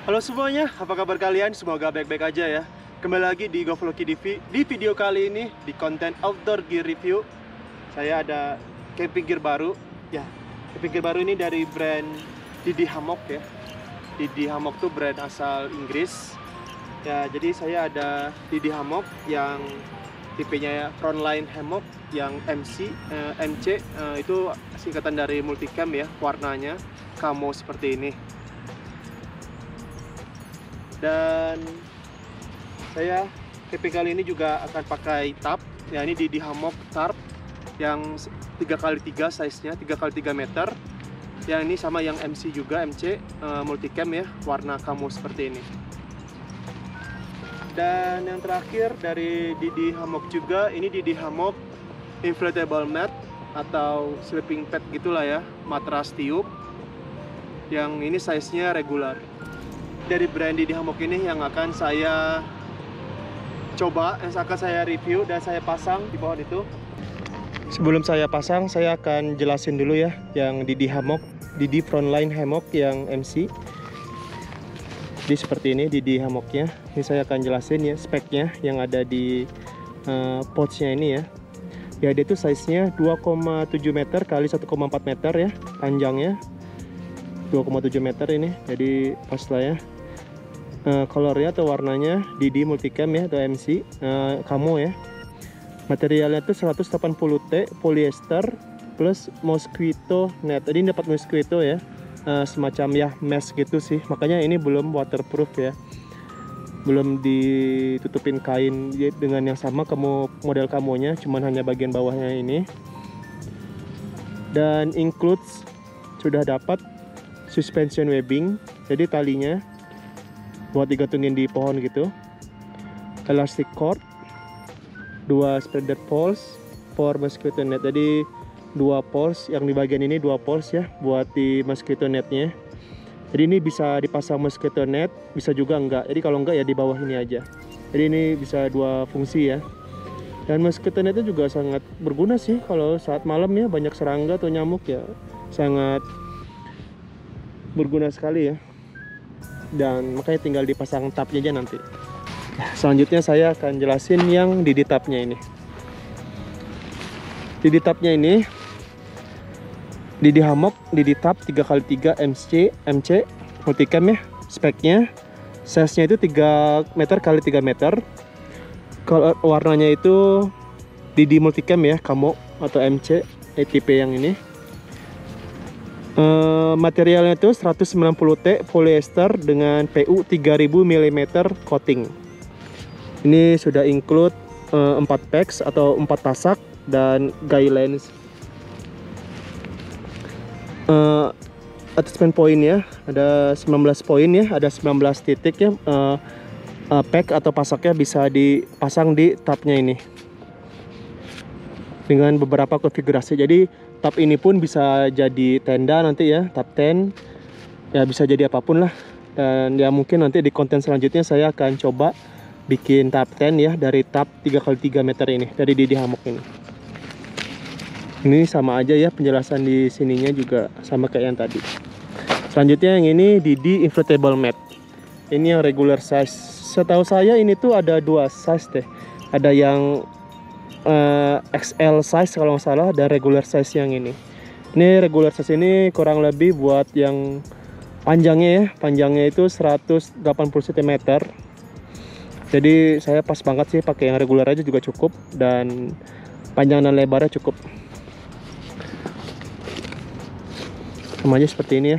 Halo semuanya, apa kabar kalian? Semoga baik-baik aja ya. Kembali lagi di Govloki TV. Di video kali ini, di konten outdoor gear review, saya ada camping gear baru. Ya, camping gear baru ini dari brand Didi Hammock ya. Didi Hammock tuh brand asal Inggris. Ya, jadi saya ada Didi Hammock yang tipenya ya, Frontline Hammock yang MC, itu singkatan dari multicam ya, warnanya camo seperti ini. Dan saya camping kali ini juga akan pakai tarp ya, ini di Hammock tarp yang 3x3 size nya, 3x3 meter yang ini sama yang MC juga, MC multicam ya, warna camo seperti ini. Dan yang terakhir dari Didi Hammock juga, ini Didi Hammock inflatable mat atau sleeping pad gitulah ya, matras tiup yang ini size nya regular. Dari brand Didi Hammock ini yang akan saya coba, yang akan saya review dan saya pasang di pohon itu. Sebelum saya pasang, saya akan jelasin dulu ya yang Didi Hammock, Didi Frontline Hammock yang MC. Jadi seperti ini Didi Hammocknya. Ini saya akan jelasin ya speknya yang ada di pouchnya ini ya. Ya dia itu size-nya 2,7 meter kali 1,4 meter ya, panjangnya 2,7 meter ini, jadi pas lah ya. Colornya atau warnanya Didi multicam ya atau MC camo ya. Materialnya tuh 180T polyester plus mosquito net. Tadi dapat mosquito ya, semacam ya mesh gitu sih, makanya ini belum waterproof ya, belum ditutupin kain dengan yang sama model kamonya, cuman hanya bagian bawahnya ini. Dan includes sudah dapat suspension webbing, jadi talinya buat digantungin di pohon gitu, elastic cord, 2 spreader poles for mosquito net. Jadi 2 poles yang di bagian ini, 2 poles ya buat di mosquito netnya. Jadi ini bisa dipasang mosquito net, bisa juga enggak. Jadi kalau enggak ya di bawah ini aja. Jadi ini bisa 2 fungsi ya. Dan mosquito netnya juga sangat berguna sih kalau saat malam ya, banyak serangga atau nyamuk ya, sangat berguna sekali ya. Dan makanya tinggal dipasang tapnya aja nanti. Selanjutnya saya akan jelasin yang Didi tapnya ini. Didi tapnya ini Didi Hammock Didi tap 3x3 MC multicam ya. Speknya size nya itu 3 meter kali 3 meter. Kalau warnanya itu Didi multicam ya, camo atau MC tipe yang ini. Materialnya itu 190T polyester dengan PU 3000 mm coating. Ini sudah include 4 packs atau 4 pasak dan guidelines. Attachment point ya, ada 19 poin ya, ada 19 titik ya. Pack atau pasaknya bisa dipasang di tapnya ini dengan beberapa konfigurasi. Jadi tap ini pun bisa jadi tenda nanti ya, tap tent ya, bisa jadi apapun lah. Dan ya mungkin nanti di konten selanjutnya saya akan coba bikin tap tent ya dari tap 3x3 meter ini, dari Didi Hammock ini. Ini sama aja ya, penjelasan di sininya juga sama kayak yang tadi. Selanjutnya yang ini Didi inflatable mat. Ini yang regular size. Setahu saya ini tuh ada 2 size deh. Ada yang XL size kalau nggak salah, dan regular size yang ini. Ini regular size ini kurang lebih buat yang panjangnya ya, panjangnya itu 180 cm. Jadi saya pas banget sih pakai yang regular aja juga cukup, dan panjang dan lebarnya cukup. Sama aja seperti ini ya.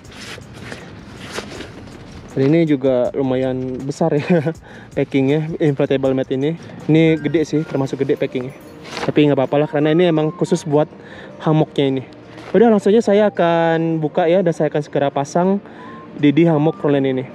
Dan ini juga lumayan besar ya packingnya, inflatable mat ini. Ini gede sih, termasuk gede packingnya. Tapi nggak apa-apa lah, karena ini emang khusus buat hammocknya ini. Udah, langsung aja saya akan buka ya, dan saya akan segera pasang Didi Hammock Frontline ini.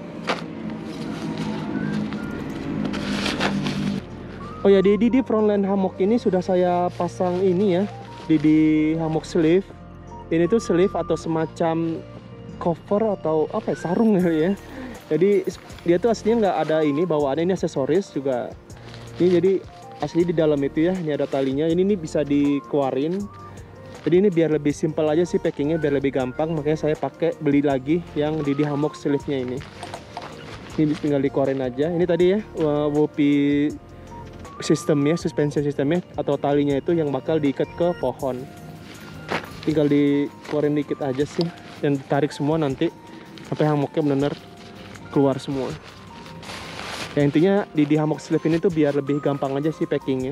Oh ya, di Didi Frontline Hammock ini sudah saya pasang ini ya, Didi Hammock sleeve. Ini tuh sleeve atau semacam cover atau apa ya, sarung ya. Jadi dia tuh aslinya nggak ada ini bawaannya, ini aksesoris juga. Ini jadi asli di dalam itu ya, ini ada talinya. Ini bisa dikeluarin. Jadi ini biar lebih simpel aja sih packingnya, biar lebih gampang. Makanya saya beli lagi yang Didi Hammock sleeve-nya ini. Ini tinggal dikoren aja. Ini tadi ya WOPI sistemnya, suspension sistemnya atau talinya itu yang bakal diikat ke pohon. Tinggal dikoren dikit aja sih dan ditarik semua nanti sampai hammocknya benar-benar keluar semua. Ya intinya di hammock sleeve ini tuh biar lebih gampang aja sih packingnya.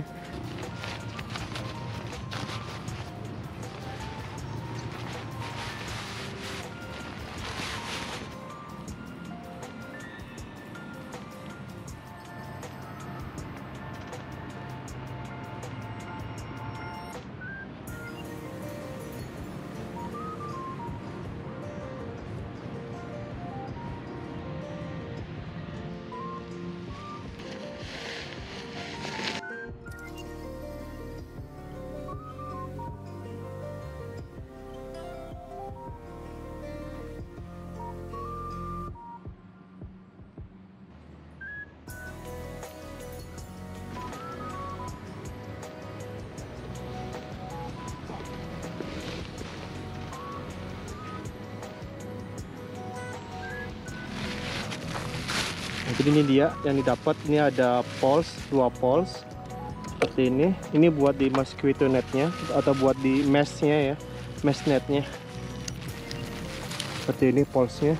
Jadi ini dia yang didapat. Ini ada poles, 2 poles seperti ini. Ini buat di mosquito netnya atau buat di meshnya ya, mesh netnya. Seperti ini polesnya.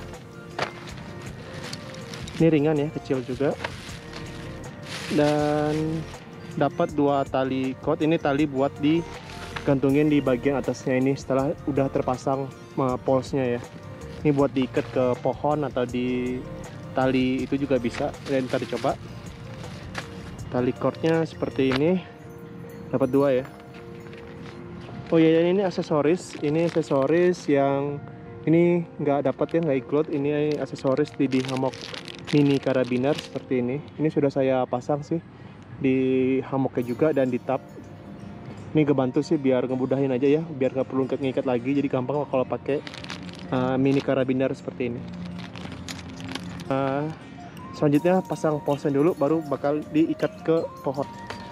Ini ringan ya, kecil juga. Dan dapat 2 tali cord. Ini tali buat digantungin di bagian atasnya ini setelah udah terpasang polesnya ya. Ini buat diikat ke pohon atau di tali itu juga bisa. Dan kita coba tali cordnya seperti ini, dapat 2 ya. Oh ya, ini aksesoris. Ini aksesoris yang ini nggak dapat ya, nggak include. Ini aksesoris di hammock mini karabiner seperti ini. Ini sudah saya pasang sih di hammocknya juga dan di tab. Ini ngebantu sih biar ngemudahin aja ya, biar nggak perlu ngikat lagi. Jadi gampang kalau pakai mini karabiner seperti ini. Selanjutnya pasang polsnya dulu, baru bakal diikat ke pohon.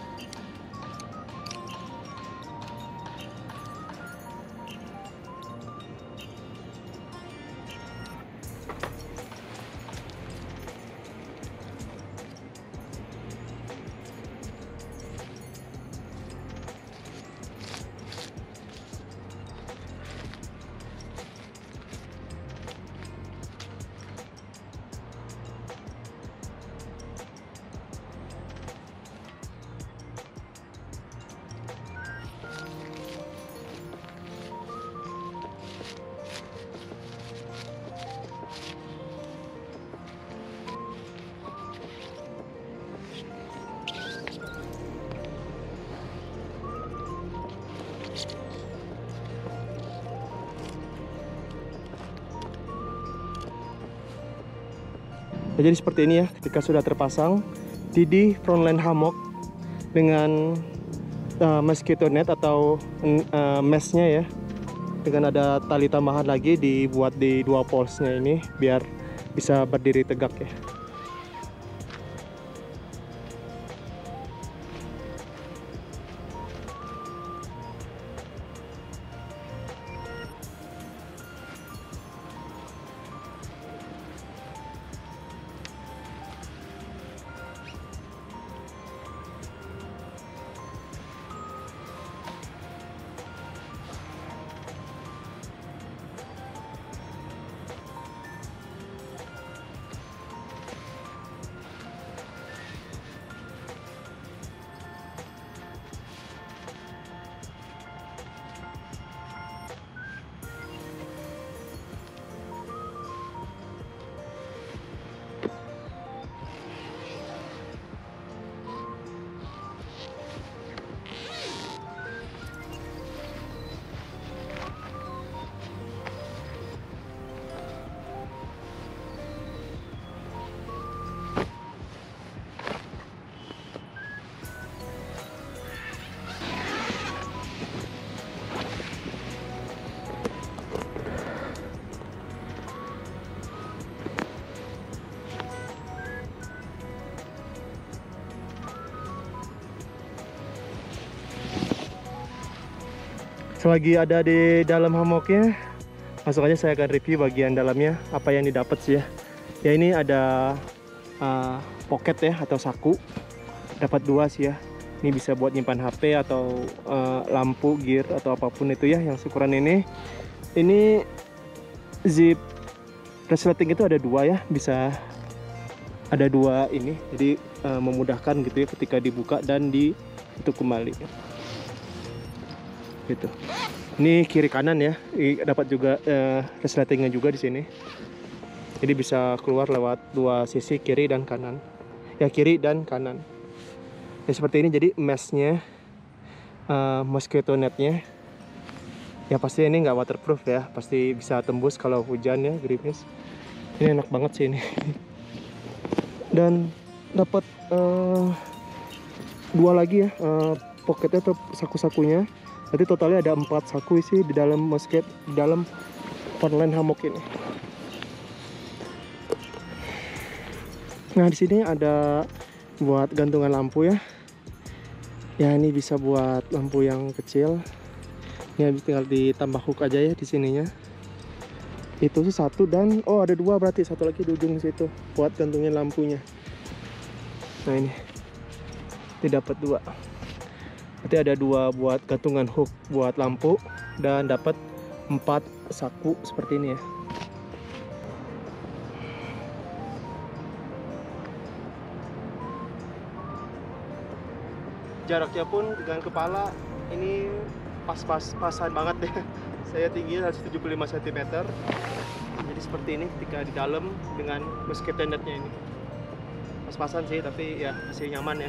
Jadi seperti ini ya, ketika sudah terpasang di frontline hammock dengan mosquito net atau meshnya ya, dengan ada tali tambahan lagi dibuat di 2 polesnya ini biar bisa berdiri tegak ya. Selagi ada di dalam hammocknya, langsung aja saya akan review bagian dalamnya apa yang didapat sih ya. Ya ini ada pocket ya atau saku. Dapat 2 sih ya. Ini bisa buat nyimpan HP atau lampu, gear atau apapun itu ya yang ukuran ini. Ini zip resleting itu ada 2 ya, bisa ada 2 ini. Jadi memudahkan gitu ya ketika dibuka dan ditutup kembali. Gitu. Ini kiri kanan ya. Dapat juga resletingnya juga di sini. Jadi bisa keluar lewat 2 sisi, kiri dan kanan. Ya, kiri dan kanan. Ya seperti ini, jadi meshnya, mosquito netnya ya pasti ini nggak waterproof ya, pasti bisa tembus kalau hujan ya, gerimis. Ini enak banget sih ini. Dan dapat 2 lagi ya pocketnya atau saku-sakunya. Berarti totalnya ada 4 saku isi di dalam mosquito, di dalam online hammock ini. Nah di sini ada buat gantungan lampu ya. Ya ini bisa buat lampu yang kecil. Ini tinggal ditambah hook aja ya di sininya. Itu sih 1 dan ada 2 berarti, 1 lagi di ujung situ buat gantungin lampunya. Nah ini dapat 2. Berarti ada 2 buat gantungan hook buat lampu dan dapat 4 saku seperti ini ya. Jaraknya pun dengan kepala ini pas-pasan banget deh. Saya tingginya 175 cm. Jadi seperti ini ketika di dalam dengan mosquito netnya ini. Pas-pasan sih, tapi ya masih nyaman ya.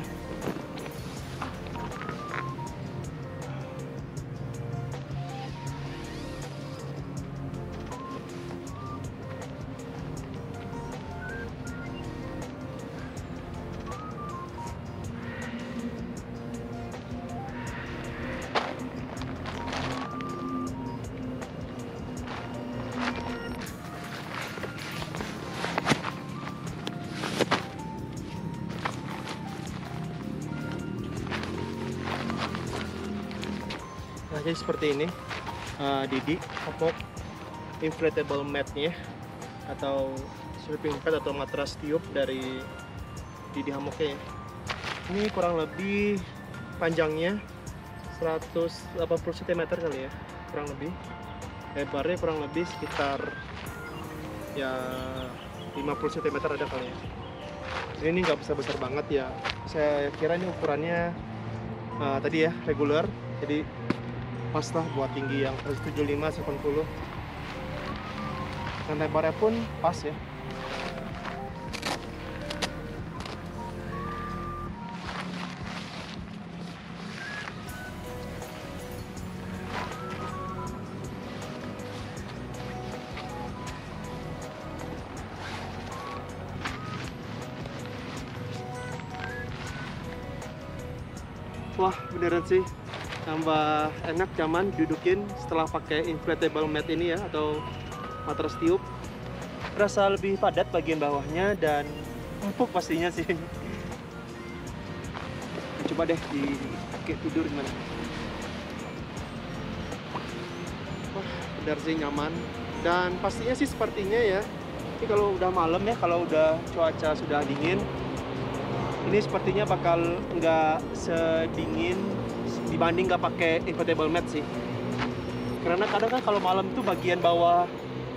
Nah, jadi seperti ini Didi hammock inflatable matnya atau sleeping pad atau matras tiup dari Didi hammocknya ya. Ini kurang lebih panjangnya 180 cm kali ya, kurang lebih. Lebarnya kurang lebih sekitar ya 50 cm ada kali ya. Ini nggak besar-besar banget ya. Saya kira ini ukurannya tadi ya regular, jadi pas lah buat tinggi yang 175-180. Dan lebarnya pun pas ya. Wah beneran sih, tambah enak, nyaman dudukin setelah pakai inflatable mat ini ya, atau matras tiup. Rasa lebih padat bagian bawahnya dan empuk pastinya sih. Coba deh dipakai tidur gimana. Wah bener sih nyaman, dan pastinya sih sepertinya ya, ini kalau udah malam ya, kalau udah cuaca sudah dingin, ini sepertinya bakal nggak sedingin dibanding nggak pakai inflatable mat sih. Karena kadang kan kalau malam tuh bagian bawah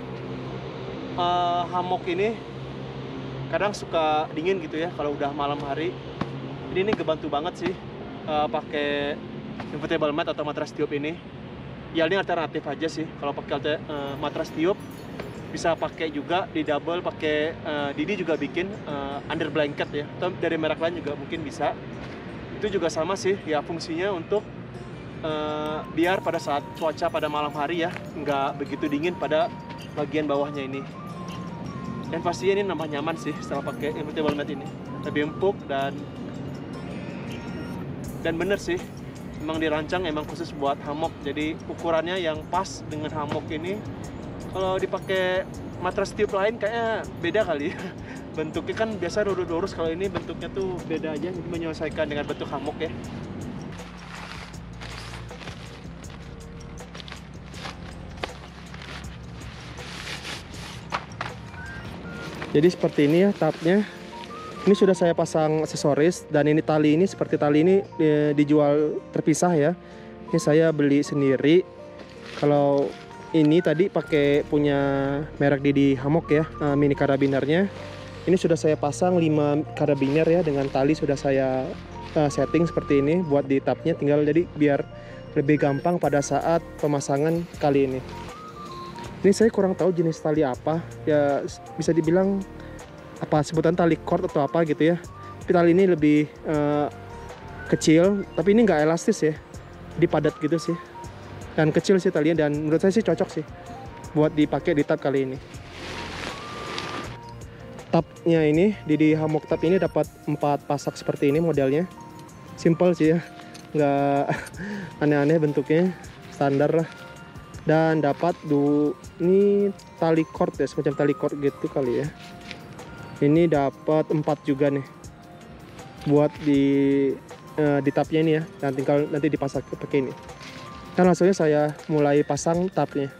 hammock ini kadang suka dingin gitu ya kalau udah malam hari. Jadi ini kebantu banget sih pakai inflatable mat atau matras tiup ini. Ya ini alternatif aja sih. Kalau pakai matras tiup bisa pakai juga di double, pakai Didi juga bikin under blanket ya, atau dari merek lain juga mungkin bisa. Itu juga sama sih ya, fungsinya untuk biar pada saat cuaca pada malam hari ya nggak begitu dingin pada bagian bawahnya ini. Dan pastinya ini nambah nyaman sih setelah pakai inflatable mat ini, lebih empuk dan bener sih, emang dirancang emang khusus buat hammock. Jadi ukurannya yang pas dengan hammock ini. Kalau dipakai matras tiup lain kayaknya beda kali ya. Bentuknya kan biasa lurus, kalau ini bentuknya tuh beda aja, jadi menyesuaikan dengan bentuk hammock ya. Jadi seperti ini ya tapnya. Ini sudah saya pasang aksesoris, dan ini tali ini seperti tali ini dijual terpisah ya. Ini saya beli sendiri. Kalau ini tadi pakai punya merek Didi Hammock ya, mini karabinernya. Ini sudah saya pasang 5 karabiner ya, dengan tali sudah saya setting seperti ini buat di tabnya, tinggal jadi biar lebih gampang pada saat pemasangan kali ini. Ini saya kurang tahu jenis tali apa ya, bisa dibilang apa sebutan tali cord atau apa gitu ya. Tapi tali ini lebih kecil, tapi ini nggak elastis ya, dipadat gitu sih, dan kecil sih talinya, dan menurut saya sih cocok sih buat dipakai di tab kali ini. Tabnya ini Didi Hammock tab ini dapat 4 pasak seperti ini modelnya, simple sih ya, nggak aneh-aneh bentuknya, standar lah. Dan dapat ini tali cord ya, semacam tali cord gitu kali ya. Ini dapat 4 juga nih buat di tabnya ini ya, dan tinggal nanti dipasang pakai ini. Dan langsungnya saya mulai pasang tabnya.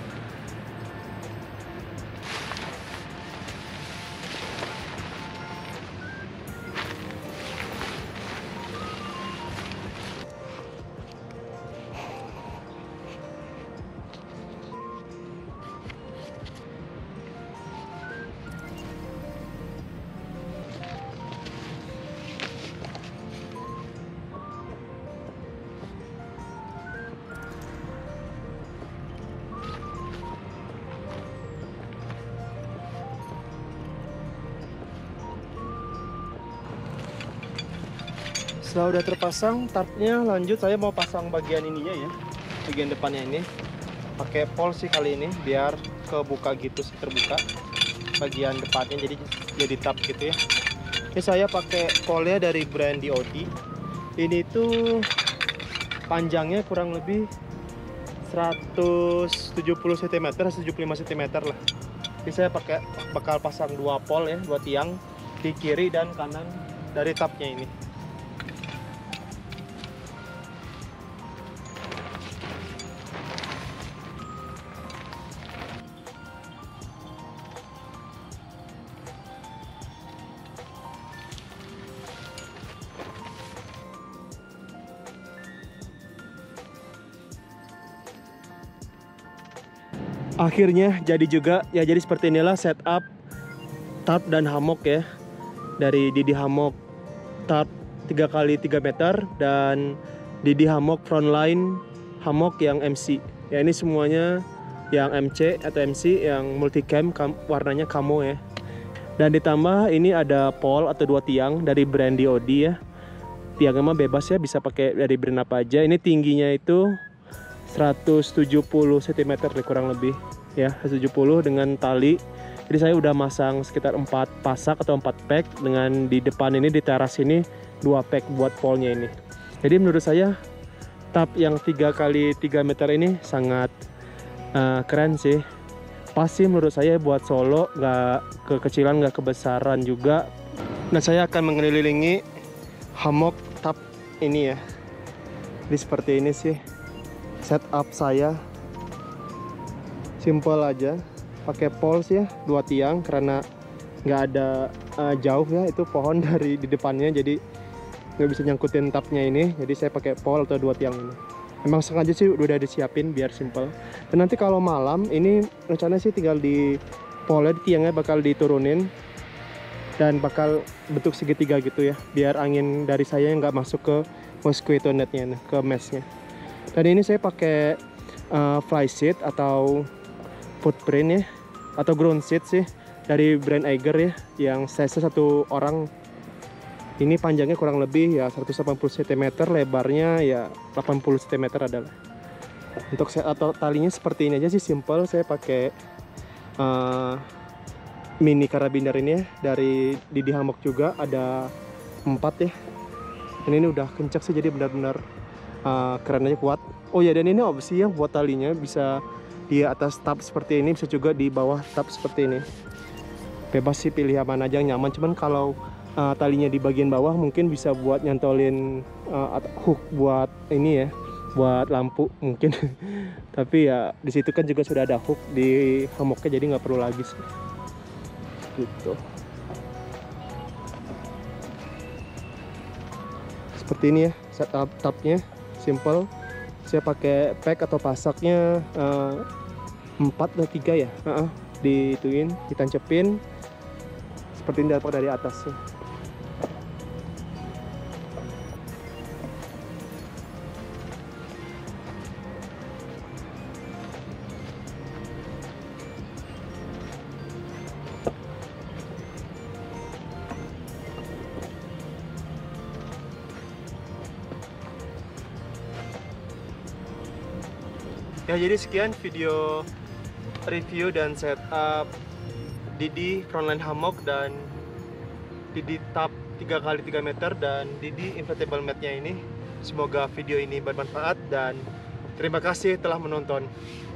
Setelah udah terpasang tabnya, lanjut saya mau pasang bagian ininya ya, bagian depannya ini. Pakai pol sih kali ini, biar kebuka gitu sih, terbuka bagian depannya, jadi tab gitu ya. Ini saya pakai polnya dari brand DOD. Ini tuh panjangnya kurang lebih 170 cm, 175 cm lah. Ini saya bakal pasang 2 pol ya, 2 tiang di kiri dan kanan dari tabnya ini. Akhirnya jadi juga ya, jadi seperti inilah setup tab dan hammock ya, dari Didi Hammock tab 3x3 meter dan Didi Hammock frontline hammock yang MC ya. Ini semuanya yang MC atau MC yang multicam, warnanya camo ya. Dan ditambah ini ada pole atau 2 tiang dari brand DOD ya. Tiangnya mah bebas ya, bisa pakai dari brand apa aja. Ini tingginya itu 170 cm kurang lebih ya, 170 dengan tali. Jadi saya udah masang sekitar 4 pasak atau 4 pack, dengan di depan ini, di teras ini 2 pack buat polnya ini. Jadi menurut saya tab yang 3x3 meter ini sangat keren sih. Pas sih menurut saya buat solo, nggak kekecilan, nggak kebesaran juga. Nah, saya akan mengelilingi hammock tab ini ya. Jadi seperti ini sih setup saya, simple aja, pakai poles ya, 2 tiang karena nggak ada jauh ya, itu pohon dari di depannya, jadi nggak bisa nyangkutin tabnya ini. Jadi saya pakai pole atau 2 tiang ini. Emang sengaja sih udah disiapin biar simple. Dan nanti kalau malam ini rencananya sih tinggal di pole, di tiangnya bakal diturunin dan bakal bentuk segitiga gitu ya, biar angin dari saya nggak masuk ke mosquito netnya, ke meshnya. Dan ini saya pakai fly sheet atau footprint ya, atau ground sheet sih dari brand Eiger ya, yang size 1 orang. Ini panjangnya kurang lebih ya 180 cm, lebarnya ya 80 cm adalah. Untuk set atau talinya seperti ini aja sih, simple. Saya pakai mini karabiner ini ya, dari Didi Hammock juga, ada 4 ya. Dan ini udah kencang sih, jadi benar-benar keren aja, kuat. Oh ya, dan ini opsi ya buat talinya, bisa di atas tab seperti ini, bisa juga di bawah tab seperti ini. Bebas sih, pilih yang mana aja yang nyaman. Cuman kalau talinya di bagian bawah mungkin bisa buat nyantolin hook buat ini ya, buat lampu mungkin. Tapi ya di situ kan juga sudah ada hook di hammocknya, jadi nggak perlu lagi sih. Gitu. Seperti ini ya setup tabnya, simple. Saya pakai pack atau pasaknya 4 atau 3 ya, dituin, ditancepin seperti ini dapat dari atasnya. Ya, jadi sekian video review dan setup Didi frontline hammock dan Didi tub 3x3 meter dan Didi inflatable mat-nya ini. Semoga video ini bermanfaat dan terima kasih telah menonton.